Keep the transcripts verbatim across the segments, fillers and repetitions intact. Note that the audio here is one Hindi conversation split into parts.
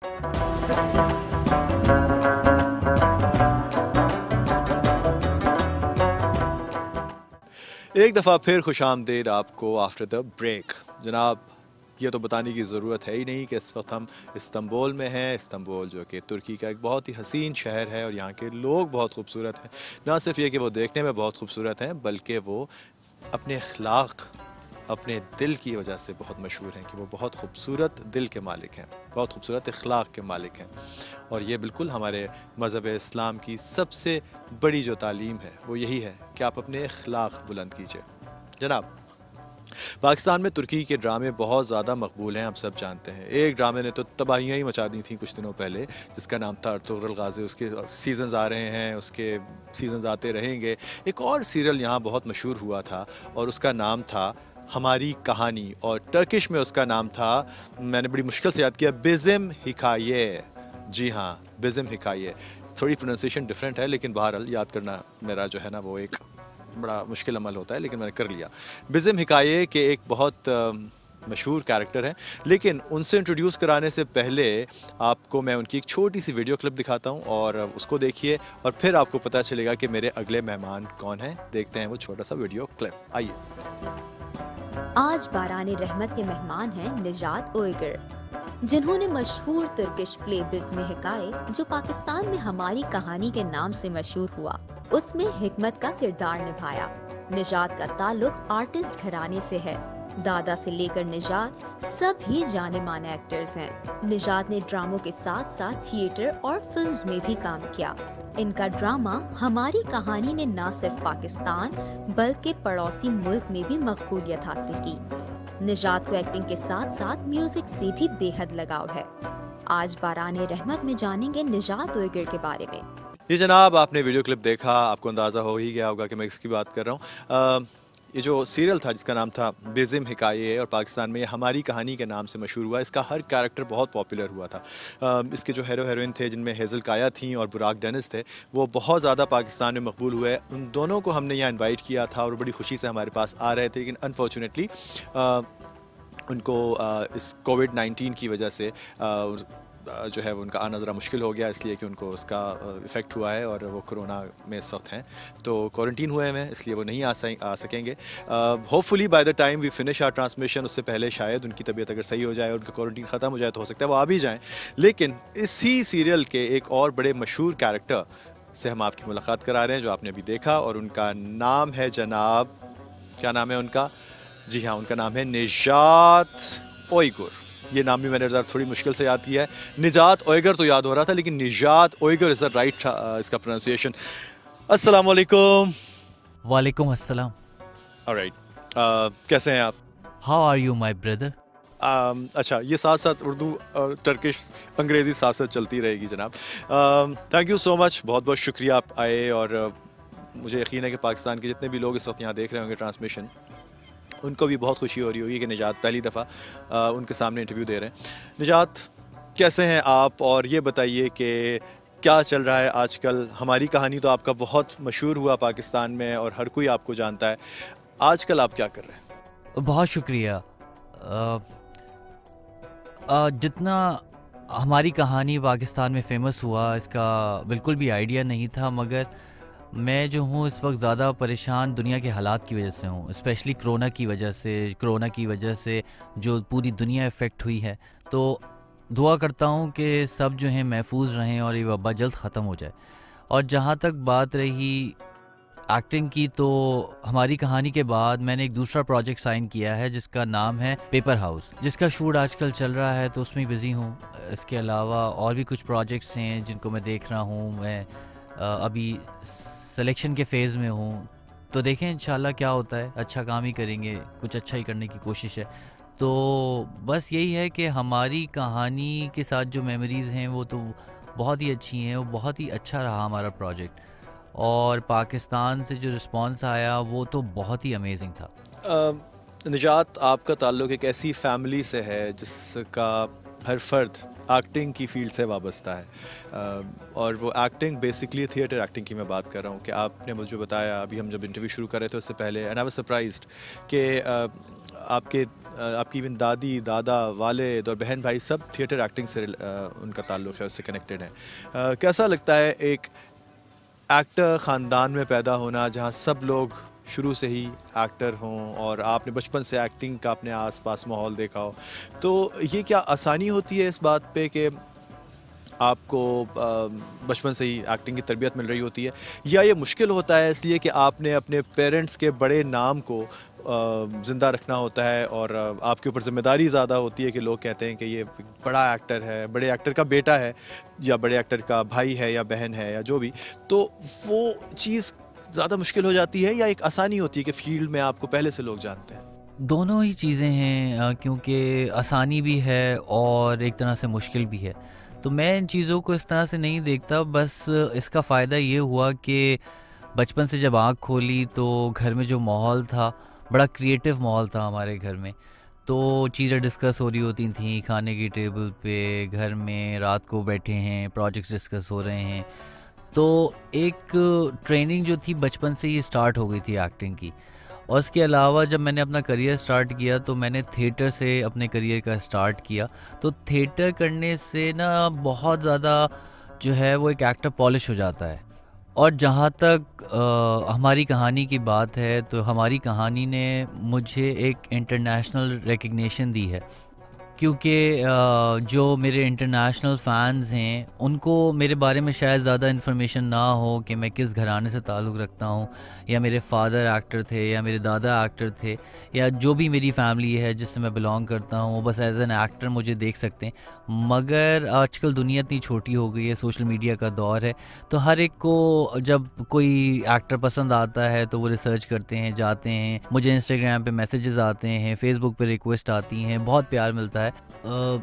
एक दफ़ा फिर खुशामदीद आपको आफ्टर द ब्रेक। जनाब, ये तो बताने की ज़रूरत है ही नहीं कि इस वक्त हम इस्तांबुल में हैं। इस्तांबुल जो कि तुर्की का एक बहुत ही हसीन शहर है और यहाँ के लोग बहुत खूबसूरत हैं। ना सिर्फ ये कि वो देखने में बहुत खूबसूरत हैं, बल्कि वो अपने अखलाक, अपने दिल की वजह से बहुत मशहूर हैं कि वो बहुत खूबसूरत दिल के मालिक हैं, बहुत खूबसूरत अखलाक के मालिक हैं। और ये बिल्कुल हमारे मज़हब इस्लाम की सबसे बड़ी जो तालीम है वो यही है कि आप अपने अखलाक बुलंद कीजिए। जनाब, पाकिस्तान में तुर्की के ड्रामे बहुत ज़्यादा मकबूल हैं, आप सब जानते हैं। एक ड्रामे ने तो तबाहियाँ ही मचा दी थी कुछ दिनों पहले, जिसका नाम था अर्तुगरुल गाज़ी। उसके सीज़न्स आ रहे हैं, उसके सीज़न्स आते रहेंगे। एक और सीरियल यहाँ बहुत मशहूर हुआ था और उसका नाम था हमारी कहानी, और टर्किश में उसका नाम था, मैंने बड़ी मुश्किल से याद किया, बिज़म हिकाये। जी हाँ, बिज़म हिकाये। थोड़ी प्रोनाउंसिएशन डिफरेंट है, लेकिन बहरहाल याद करना मेरा जो है ना वो एक बड़ा मुश्किल अमल होता है, लेकिन मैंने कर लिया। बिज़म हिकाये के एक बहुत मशहूर कैरेक्टर हैं, लेकिन उनसे इंट्रोड्यूस कराने से पहले आपको मैं उनकी एक छोटी सी वीडियो क्लिप दिखाता हूं और उसको देखिए और फिर आपको पता चलेगा कि मेरे अगले मेहमान कौन हैं। देखते हैं वो छोटा सा वीडियो क्लिप, आइए। आज बाराने रहमत के मेहमान हैं निजात ओयगर, जिन्होंने मशहूर तुर्किश प्ले बिज़्म हिकाये, जो पाकिस्तान में हमारी कहानी के नाम से मशहूर हुआ, उसमें हिकमत का किरदार निभाया। निजात का ताल्लुक आर्टिस्ट घराने से है। दादा से लेकर निजात सभी जाने माने एक्टर्स हैं। निजात ने ड्रामों के साथ साथ थिएटर और फिल्म्स में भी काम किया। इनका ड्रामा हमारी कहानी ने न सिर्फ पाकिस्तान बल्कि पड़ोसी मुल्क में भी मकबूलियत हासिल की। निजात को एक्टिंग के साथ साथ म्यूजिक से भी बेहद लगाव है। आज बाराने रहमत में जानेंगे निजात ओयगर के बारे में। ये जनाब, आपने वीडियो क्लिप देखा, आपको अंदाज़ा हो ही गया होगा कि मैं इसकी बात कर रहा हूँ। ये जो सीरियल था जिसका नाम था बिज़म हिकाये और पाकिस्तान में हमारी कहानी के नाम से मशहूर हुआ, इसका हर कैरेक्टर बहुत पॉपुलर हुआ था। इसके जो हीरो हीरोइन थे, जिनमें हेज़ल काया थी और बुराक डेनिस थे, वो बहुत ज़्यादा पाकिस्तान में मकबूल हुए। उन दोनों को हमने यहाँ इन्वाइट किया था और बड़ी खुशी से हमारे पास आ रहे थे, लेकिन अनफॉर्चुनेटली उनको इस कोविड नाइन्टीन की वजह से जो है वो उनका आना ज़रा मुश्किल हो गया, इसलिए कि उनको उसका इफ़ेक्ट हुआ है और वो कोरोना में इस वक्त हैं, तो क्वारंटीन हुए हैं, इसलिए वो नहीं आ आ सकेंगे। Hopefully by the time we finish our transmission, उससे पहले शायद उनकी तबीयत अगर सही हो जाए और उनका क्वारंटीन ख़त्म हो जाए तो हो सकता है वो आ भी जाएँ। लेकिन इसी सीरियल के एक और बड़े मशहूर कैरेक्टर से हम आपकी मुलाकात करा रहे हैं, जो आपने अभी देखा, और उनका नाम है जनाब, क्या नाम है उनका? जी हाँ, उनका नाम है निजात ओयगर। ये नाम भी मैंने थोड़ी मुश्किल से याद किया है। निजात ओयगर तो याद हो रहा था, लेकिन Nijat Uyghur is the right इसका प्रोनाउंसिएशन। अस्सलाम वालेकुम। वालेकुम अस्सलाम। ऑलराइट, कैसे हैं आप? How are you my brother? अच्छा, ये साथ साथ उर्दू, टर्किश, अंग्रेज़ी साथ साथ चलती रहेगी जनाब। थैंक यू सो मच, बहुत बहुत शुक्रिया आप आए, और uh, मुझे यकीन है कि पाकिस्तान के जितने भी लोग इस वक्त यहाँ देख रहे होंगे ट्रांसमिशन, उनको भी बहुत खुशी हो रही होगी कि निजात पहली दफ़ा उनके सामने इंटरव्यू दे रहे हैं। निजात, कैसे हैं आप, और ये बताइए कि क्या चल रहा है आजकल? हमारी कहानी तो आपका बहुत मशहूर हुआ पाकिस्तान में और हर कोई आपको जानता है। आजकल आप क्या कर रहे हैं? बहुत शुक्रिया। आ, आ, जितना हमारी कहानी पाकिस्तान में फ़ेमस हुआ, इसका बिल्कुल भी आइडिया नहीं था, मगर मैं जो हूँ इस वक्त ज़्यादा परेशान दुनिया के हालात की वजह से हूँ, स्पेशली कोरोना की वजह से। कोरोना की वजह से जो पूरी दुनिया इफ़ेक्ट हुई है, तो दुआ करता हूँ कि सब जो हैं महफूज रहें और ये वबा जल्द ख़त्म हो जाए। और जहाँ तक बात रही एक्टिंग की, तो हमारी कहानी के बाद मैंने एक दूसरा प्रोजेक्ट साइन किया है जिसका नाम है पेपर हाउस, जिसका शूट आजकल चल रहा है, तो उसमें बिज़ी हूँ। इसके अलावा और भी कुछ प्रोजेक्ट्स हैं जिनको मैं देख रहा हूँ। मैं अभी सिलेक्शन के फ़ेज़ में हूँ, तो देखें इंशाल्लाह क्या होता है। अच्छा काम ही करेंगे, कुछ अच्छा ही करने की कोशिश है। तो बस यही है कि हमारी कहानी के साथ जो मेमोरीज़ हैं वो तो बहुत ही अच्छी हैं, वो बहुत ही अच्छा रहा हमारा प्रोजेक्ट, और पाकिस्तान से जो रिस्पांस आया वो तो बहुत ही अमेजिंग था। uh, निजात, आपका ताल्लुक़ एक ऐसी फैमिली से है जिसका हर फर्द एक्टिंग की फील्ड से वाबस्ता है, और वो एक्टिंग बेसिकली थिएटर एक्टिंग की मैं बात कर रहा हूँ। कि आपने मुझे बताया अभी हम जब इंटरव्यू शुरू कर रहे थे उससे पहले, एंड आई वाज सरप्राइज्ड कि आपके आपकी इवन दादी, दादा, वालिद और बहन भाई सब थिएटर एक्टिंग से उनका ताल्लुक़ है, उससे कनेक्टेड है। कैसा लगता है एक एक्टर ख़ानदान में पैदा होना जहाँ सब लोग शुरू से ही एक्टर हों और आपने बचपन से एक्टिंग का अपने आसपास माहौल देखा हो, तो ये क्या आसानी होती है इस बात पे कि आपको बचपन से ही एक्टिंग की तरबियत मिल रही होती है, या ये मुश्किल होता है इसलिए कि आपने अपने पेरेंट्स के बड़े नाम को ज़िंदा रखना होता है और आपके ऊपर ज़िम्मेदारी ज़्यादा होती है कि लोग कहते हैं कि ये बड़ा एक्टर है, बड़े एक्टर का बेटा है या बड़े एक्टर का भाई है या बहन है या जो भी, तो वो चीज़ ज़्यादा मुश्किल हो जाती है या एक आसानी होती है कि फील्ड में आपको पहले से लोग जानते हैं? दोनों ही चीज़ें हैं, क्योंकि आसानी भी है और एक तरह से मुश्किल भी है। तो मैं इन चीज़ों को इस तरह से नहीं देखता, बस इसका फ़ायदा ये हुआ कि बचपन से जब आँख खोली तो घर में जो माहौल था, बड़ा क्रिएटिव माहौल था हमारे घर में। तो चीज़ें डिस्कस हो रही होती थी खाने की टेबल पे, घर में रात को बैठे हैं, प्रोजेक्ट्स डिस्कस हो रहे हैं। तो एक ट्रेनिंग जो थी बचपन से ही स्टार्ट हो गई थी एक्टिंग की। और उसके अलावा जब मैंने अपना करियर स्टार्ट किया तो मैंने थिएटर से अपने करियर का स्टार्ट किया। तो थिएटर करने से ना बहुत ज़्यादा जो है वो एक एक्टर पॉलिश हो जाता है। और जहाँ तक आ, हमारी कहानी की बात है, तो हमारी कहानी ने मुझे एक इंटरनेशनल रिकग्निशन दी है, क्योंकि जो मेरे इंटरनेशनल फ़ैन्स हैं उनको मेरे बारे में शायद ज़्यादा इन्फॉर्मेशन ना हो कि मैं किस घराने से ताल्लुक़ रखता हूँ, या मेरे फादर एक्टर थे या मेरे दादा एक्टर थे, या जो भी मेरी फैमिली है जिससे मैं बिलोंग करता हूँ वो बस एज एन एक्टर मुझे देख सकते हैं। मगर आजकल दुनिया इतनी छोटी हो गई है, सोशल मीडिया का दौर है, तो हर एक को जब कोई एक्टर पसंद आता है तो वो रिसर्च करते हैं, जाते हैं, मुझे इंस्टाग्राम पे मैसेजेस आते हैं, फेसबुक पे रिक्वेस्ट आती हैं, बहुत प्यार मिलता है। Uh,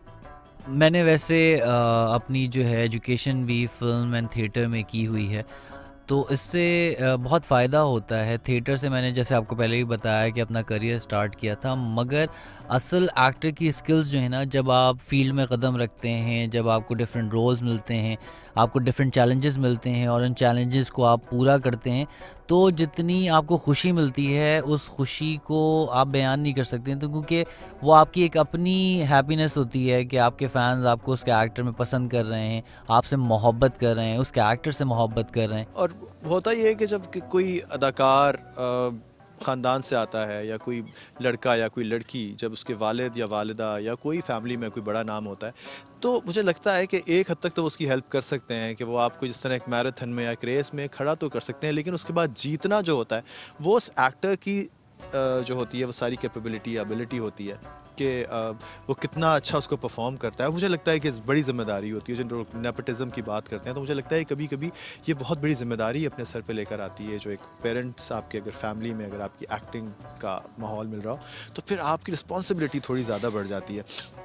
मैंने वैसे uh, अपनी जो है एजुकेशन भी फिल्म एंड थिएटर में की हुई है, तो इससे uh, बहुत फ़ायदा होता है। थिएटर से मैंने जैसे आपको पहले ही बताया कि अपना करियर स्टार्ट किया था, मगर असल एक्टर की स्किल्स जो है ना, जब आप फील्ड में कदम रखते हैं, जब आपको डिफरेंट रोल्स मिलते हैं, आपको डिफरेंट चैलेंजेस मिलते हैं और उन चैलेंजेस को आप पूरा करते हैं, तो जितनी आपको खुशी मिलती है उस खुशी को आप बयान नहीं कर सकते। तो क्योंकि वो आपकी एक अपनी हैप्पीनेस होती है कि आपके फ़ैन्स आपको उसके एक्टर में पसंद कर रहे हैं, आपसे मोहब्बत कर रहे हैं, उसके एक्टर से मोहब्बत कर रहे हैं। और होता ये है कि जब कि कोई अदाकार ख़ानदान से आता है या कोई लड़का या कोई लड़की, जब उसके वालिद या वालिदा या कोई फैमिली में कोई बड़ा नाम होता है, तो मुझे लगता है कि एक हद तक तो वो उसकी हेल्प कर सकते हैं कि वो आपको जिस तरह एक मैराथन में या एक रेस में खड़ा तो कर सकते हैं, लेकिन उसके बाद जीतना जो होता है वो उस एक्टर की जो होती है वो सारी कैपेबिलिटी एबिलिटी होती है कि वो कितना अच्छा उसको परफॉर्म करता है। मुझे लगता है कि बड़ी ज़िम्मेदारी होती है। जिन लोग नेपोटिज़म की बात करते हैं तो मुझे लगता है कभी कभी ये बहुत बड़ी ज़िम्मेदारी अपने सर पे लेकर आती है। जो एक पेरेंट्स आपके अगर फैमिली में अगर आपकी एक्टिंग का माहौल मिल रहा हो तो फिर आपकी रिस्पॉन्सिबिलिटी थोड़ी ज़्यादा बढ़ जाती है।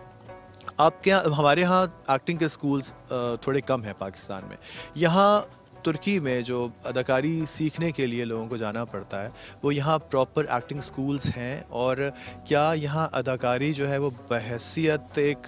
आपके यहाँ, हमारे यहाँ एक्टिंग के स्कूल्स थोड़े कम हैं पाकिस्तान में। यहाँ तुर्की में जो अदाकारी सीखने के लिए लोगों को जाना पड़ता है वो यहाँ प्रॉपर एक्टिंग स्कूल्स हैं। और क्या यहाँ अदाकारी जो है वो बहैसियत एक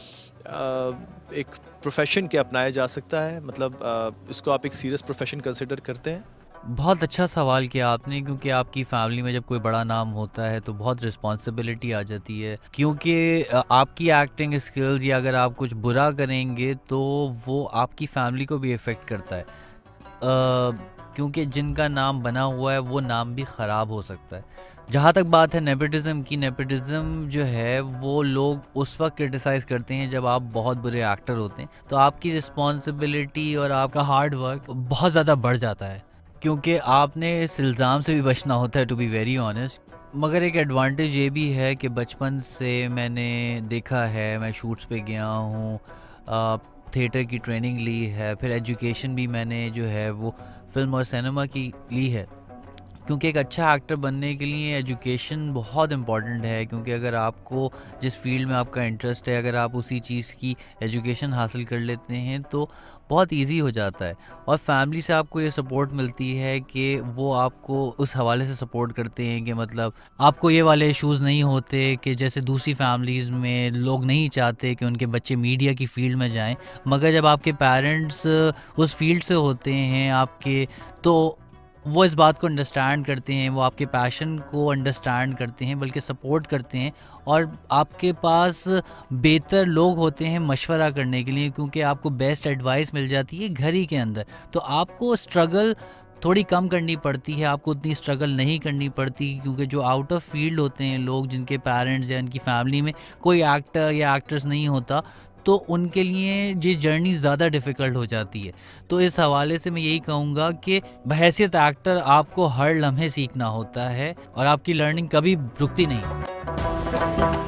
एक प्रोफेशन के अपनाया जा सकता है? मतलब इसको आप एक सीरियस प्रोफेशन कंसिडर करते हैं? बहुत अच्छा सवाल किया आपने, क्योंकि आपकी फैमिली में जब कोई बड़ा नाम होता है तो बहुत रिस्पॉन्सिबिलिटी आ जाती है, क्योंकि आपकी एक्टिंग स्किल्स या अगर आप कुछ बुरा करेंगे तो वो आपकी फैमिली को भी इफ़ेक्ट करता है। Uh, क्योंकि जिनका नाम बना हुआ है वो नाम भी ख़राब हो सकता है। जहाँ तक बात है नेपोटिज़म की, नेपोटिज़म जो है वो लोग उस वक्त क्रिटिसाइज़ करते हैं जब आप बहुत बुरे एक्टर होते हैं, तो आपकी रिस्पॉन्सिबिलिटी और आपका हार्ड वर्क बहुत ज़्यादा बढ़ जाता है, क्योंकि आपने इस इल्ज़ाम से भी बचना होता है, टू बी वेरी ऑनेस्ट। मगर एक एडवांटेज ये भी है कि बचपन से मैंने देखा है, मैं शूट्स पे गया हूँ, थिएटर की ट्रेनिंग ली है, फिर एजुकेशन भी मैंने जो है वो फिल्म और सिनेमा की ली है, क्योंकि एक अच्छा एक्टर बनने के लिए एजुकेशन बहुत इम्पॉर्टेंट है। क्योंकि अगर आपको जिस फील्ड में आपका इंटरेस्ट है, अगर आप उसी चीज़ की एजुकेशन हासिल कर लेते हैं तो बहुत इजी हो जाता है। और फैमिली से आपको ये सपोर्ट मिलती है कि वो आपको उस हवाले से सपोर्ट करते हैं कि मतलब आपको ये वाले इश्यूज़ नहीं होते कि जैसे दूसरी फैमिलीज़ में लोग नहीं चाहते कि उनके बच्चे मीडिया की फ़ील्ड में जाएं, मगर जब आपके पेरेंट्स उस फील्ड से होते हैं आपके, तो वो इस बात को अंडरस्टैंड करते हैं, वो आपके पैशन को अंडरस्टैंड करते हैं, बल्कि सपोर्ट करते हैं और आपके पास बेहतर लोग होते हैं मशवरा करने के लिए, क्योंकि आपको बेस्ट एडवाइस मिल जाती है घर ही के अंदर। तो आपको स्ट्रगल थोड़ी कम करनी पड़ती है, आपको उतनी स्ट्रगल नहीं करनी पड़ती, क्योंकि जो आउट ऑफ फील्ड होते हैं लोग, जिनके पेरेंट्स या उनकी फैमिली में कोई एक्टर या एक्ट्रेस नहीं होता, तो उनके लिए ये जर्नी ज़्यादा डिफ़िकल्ट हो जाती है। तो इस हवाले से मैं यही कहूँगा कि बहैसियत एक्टर आपको हर लम्हे सीखना होता है और आपकी लर्निंग कभी रुकती नहीं।